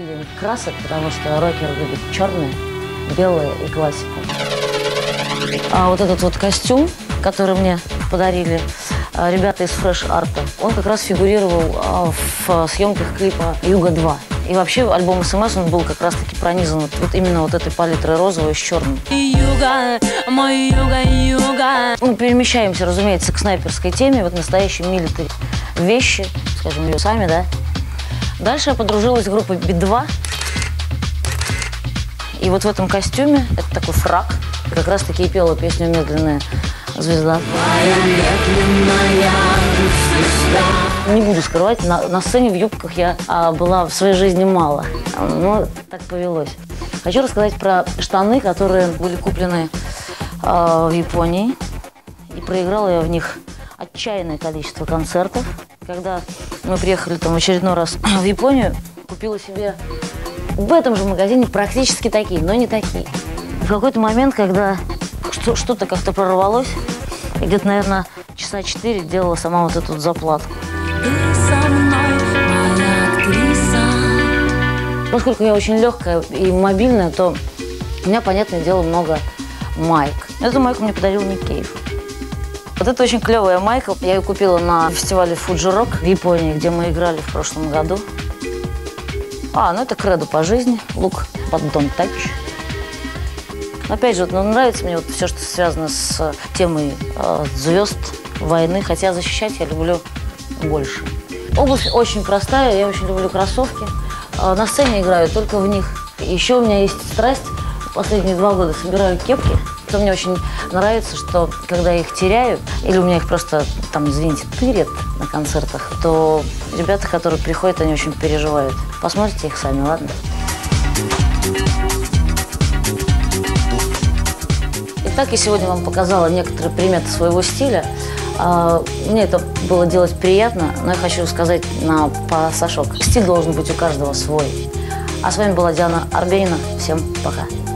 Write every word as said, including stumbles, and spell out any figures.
определение красок, потому что рокер любит черное, белое и классику. А вот этот вот костюм, который мне подарили ребята из Fresh Art, он как раз фигурировал в съемках клипа «Юга-два». И вообще альбом СМС, он был как раз-таки пронизан вот, вот именно вот этой палитрой розовой с черным. Юга, мой юга, юга. Мы перемещаемся, разумеется, к снайперской теме, вот настоящие милитари вещи, скажем, ее сами, да. Дальше я подружилась с группой Би два. И вот в этом костюме, это такой фрак, как раз-таки и пела песню «Медленная звезда». Не буду скрывать, на, на сцене в юбках я а, была в своей жизни мало, но так повелось. Хочу рассказать про штаны, которые были куплены а, в Японии. И проиграла я в них отчаянное количество концертов. Когда мы приехали там в очередной раз в Японию, купила себе в этом же магазине практически такие, но не такие. В какой-то момент, когда что-то как-то прорвалось, и где-то, наверное, часа четыре делала сама вот эту вот заплатку. Поскольку я очень легкая и мобильная, то у меня, понятное дело, много майк. Эту майку мне подарил Ник Кейв. Вот это очень клевая майка. Я ее купила на фестивале Fuji Rock в Японии, где мы играли в прошлом году. А, ну это кредо по жизни. Look, but don't touch. Опять же, вот, ну, нравится мне вот все, что связано с темой э, звезд, войны. Хотя защищать я люблю больше. Обувь очень простая, я очень люблю кроссовки. Э, на сцене играю только в них. Еще у меня есть страсть. Последние два года собираю кепки. То мне очень нравится, что когда я их теряю, или у меня их просто, там, извините, тырят на концертах, то ребята, которые приходят, они очень переживают. Посмотрите их сами, ладно? Итак, я сегодня вам показала некоторые приметы своего стиля. Мне это было делать приятно, но я хочу сказать на пасашок. Стиль должен быть у каждого свой. А с вами была Диана Арбенина. Всем пока.